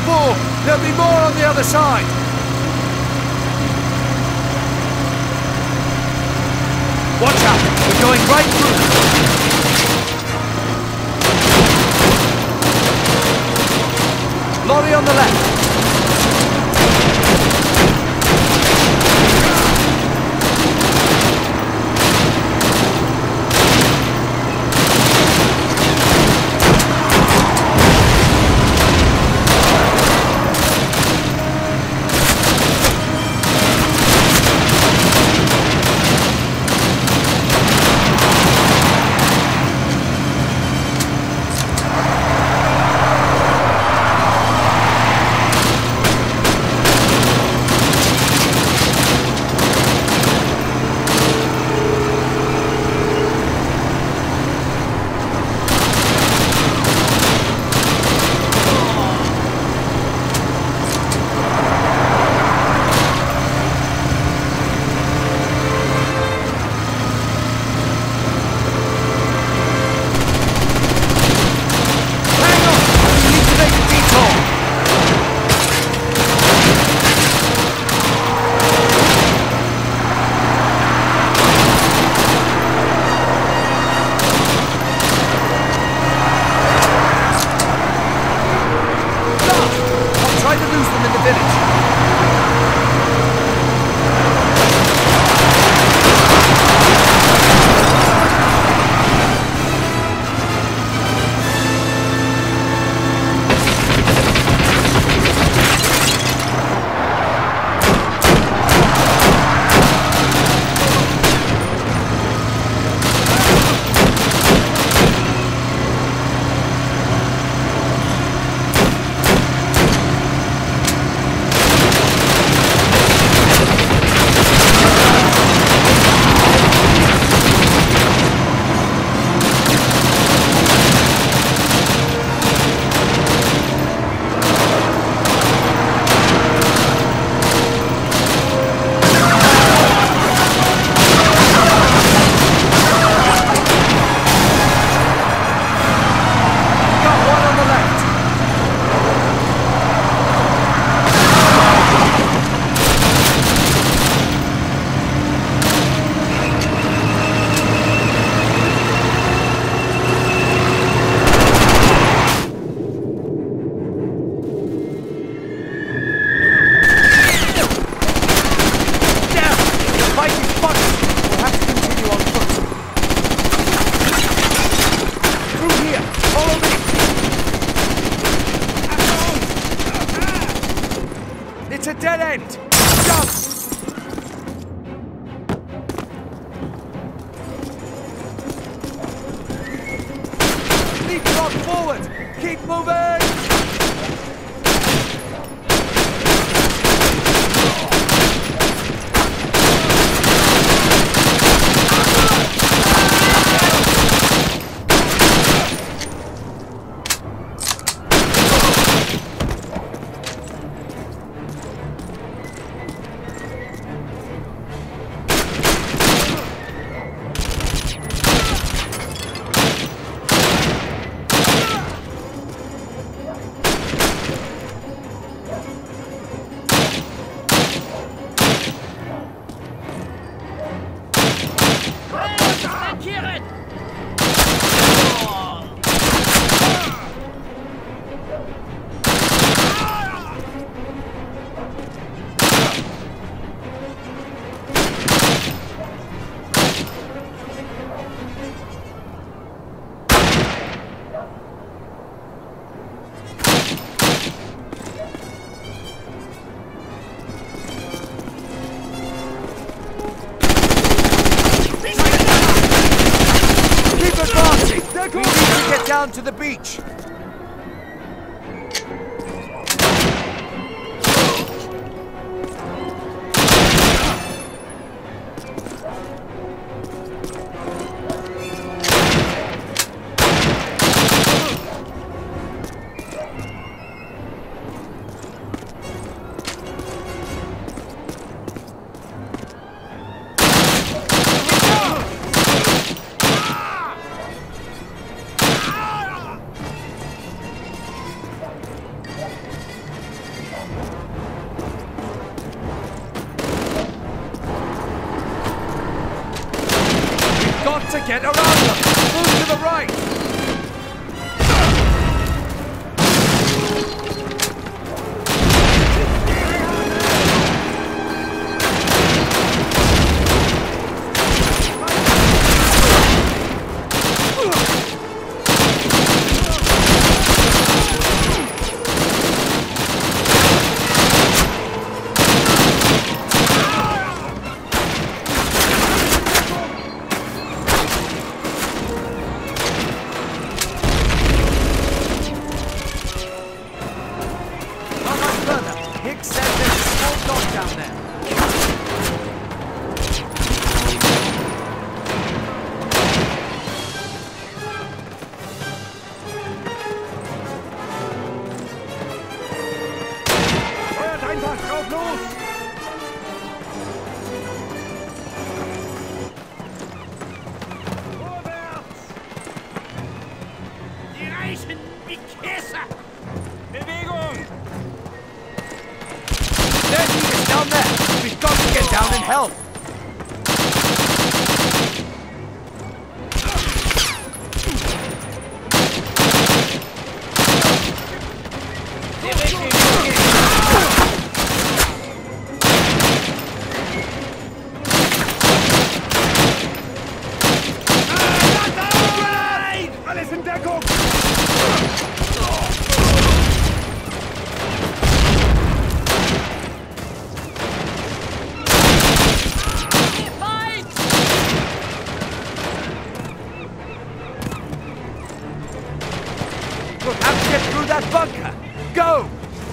four! There'll be more on the other side! Watch out! We're going right through! Lorry on the left! It's a dead end! Jump! Leapfrog forward! Keep moving! We need to get down to the beach. Got to get around them! Move to the right! Help! Alles in Deckung! We'll have to get through that bunker! Go!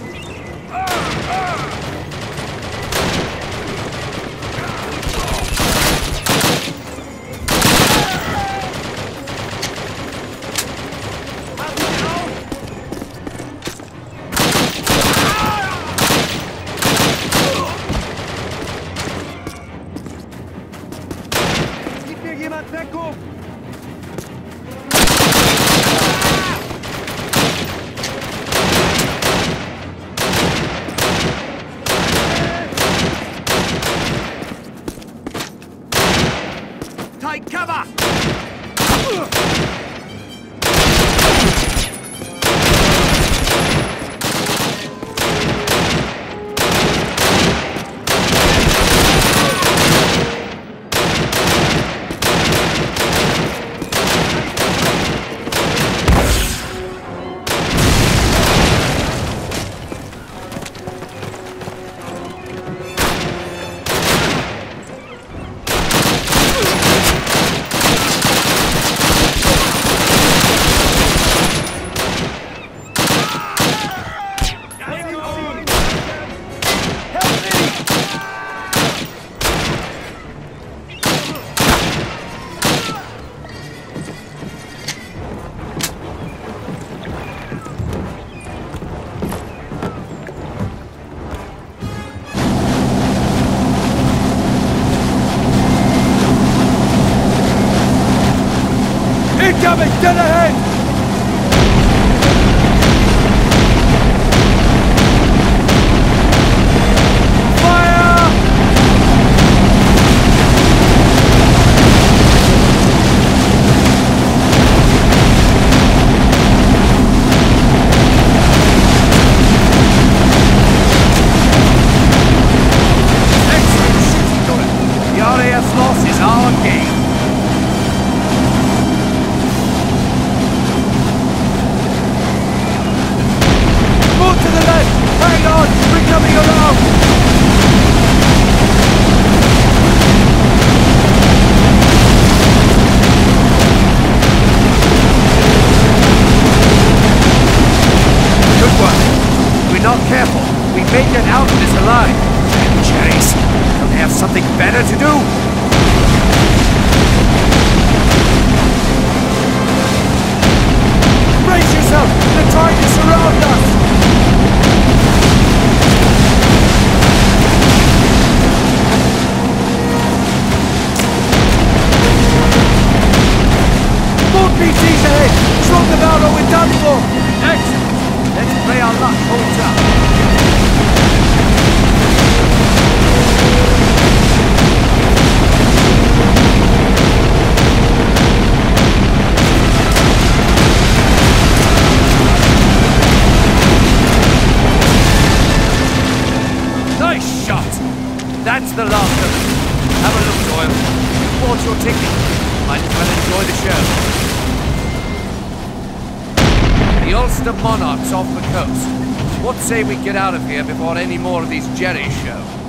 Gib mir jemand Deckung! Take cover! Incoming! Dead ahead! Fire! Excellent shooting, Doyle. The RAF's loss is our gain. Move to the left! Hang on! We're coming around! Good one. If we're not careful, we may get out of this alive. And cherries, don't they have something better to do? Brace yourself! They're trying to surround us! More PTs ahead! Shrunk the Valro with Dunmore! Excellent! Let's play our luck, hold up! That's the last of them. Have a look, Doyle. You bought your ticket. Might as well enjoy the show. The Ulster Monarch's off the coast. What say we get out of here before any more of these Jerrys show?